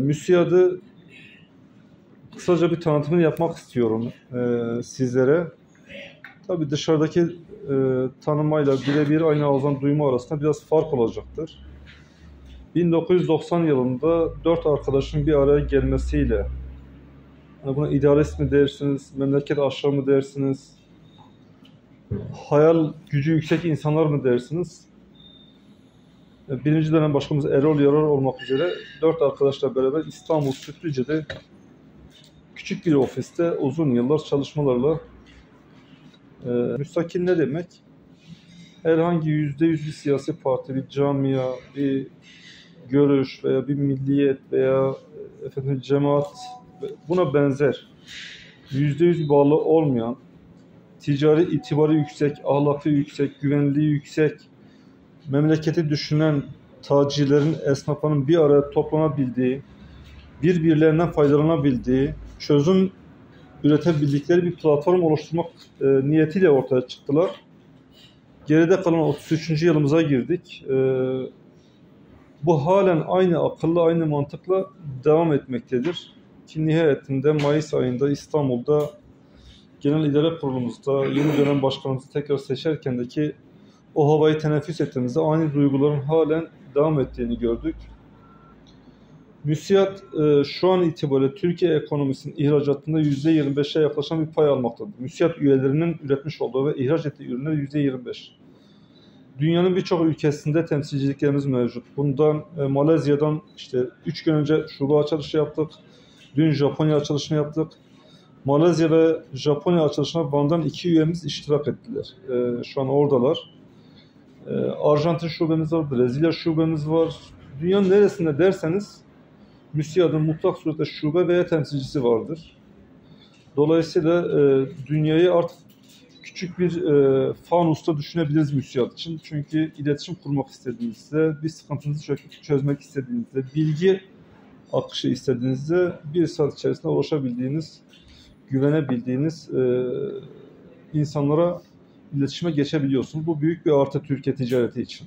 MÜSİAD'ı kısaca bir tanıtımını yapmak istiyorum sizlere. Tabii dışarıdaki tanımayla birebir aynı ağızdan duyma arasında biraz fark olacaktır. 1990 yılında 4 arkadaşın bir araya gelmesiyle, yani buna idealist mi dersiniz, memleket aşığı mı dersiniz, hayal gücü yüksek insanlar mı dersiniz? Birinci dönem başkanımız Erol Yarar olmak üzere 4 arkadaşla beraber İstanbul Sütlüce'de küçük bir ofiste uzun yıllar çalışmalarla müstakil ne demek? Herhangi %100 bir siyasi parti, bir camia, bir görüş veya bir milliyet veya cemaat, buna benzer %100 bağlı olmayan, ticari itibarı yüksek, ahlakı yüksek, güvenliği yüksek, memleketi düşünen tacirlerin, esnafların bir araya toplanabildiği, birbirlerinden faydalanabildiği, çözüm üretebildikleri bir platform oluşturmak niyetiyle ortaya çıktılar. Geride kalan 33. yılımıza girdik. Bu halen aynı akılla, aynı mantıkla devam etmektedir. Ki nihayetinde Mayıs ayında İstanbul'da Genel İdare Kurulumuzda yeni dönem başkanımızı tekrar seçerkendeki o havayı teneffüs ettiğimizde aynı duyguların halen devam ettiğini gördük. MÜSİAD şu an itibariyle Türkiye ekonomisinin ihracatında %25'e yaklaşan bir pay almaktadır. MÜSİAD üyelerinin üretmiş olduğu ve ihraç ettiği ürünler %25. Dünyanın birçok ülkesinde temsilciliklerimiz mevcut. Bundan Malezya'dan 3 gün önce şube açılışı yaptık. Dün Japonya açılışını yaptık. Malezya ve Japonya açılışına Van'dan 2 üyemiz iştirak ettiler. Şu an oradalar. Arjantin şubemiz var, Brezilya şubemiz var. Dünyanın neresinde derseniz MÜSİAD'ın mutlak surette şube veya temsilcisi vardır. Dolayısıyla dünyayı artık küçük bir fanusta düşünebiliriz MÜSİAD için. Çünkü iletişim kurmak istediğinizde, bir sıkıntınızı çözmek istediğinizde, bilgi akışı istediğinizde bir saat içerisinde ulaşabildiğiniz, güvenebildiğiniz insanlara iletişime geçebiliyorsunuz. Bu büyük bir artı Türkiye ticareti için.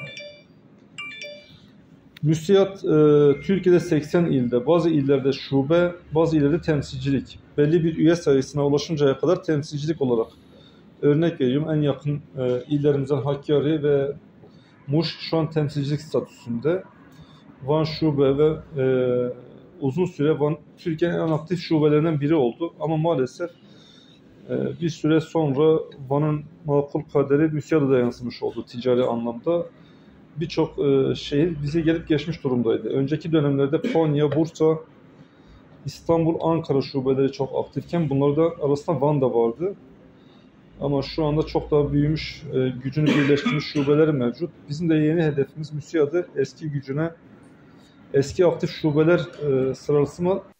MÜSİAD Türkiye'de 80 ilde, bazı illerde şube, bazı illerde temsilcilik. Belli bir üye sayısına ulaşıncaya kadar temsilcilik olarak. Örnek veriyorum, en yakın illerimizden Hakkari ve Muş şu an temsilcilik statüsünde. Van şube ve uzun süre Van Türkiye'nin en aktif şubelerinden biri oldu. Ama maalesef bir süre sonra Van'ın makul kaderi MÜSİAD'a da yansımış oldu ticari anlamda. Birçok şehir bize gelip geçmiş durumdaydı. Önceki dönemlerde Konya, Bursa, İstanbul, Ankara şubeleri çok aktifken bunlarda arasında Van da vardı. Ama şu anda çok daha büyümüş, gücünü birleştirmiş şubeleri mevcut. Bizim de yeni hedefimiz MÜSİAD'ı eski gücüne, eski aktif şubeler sırasına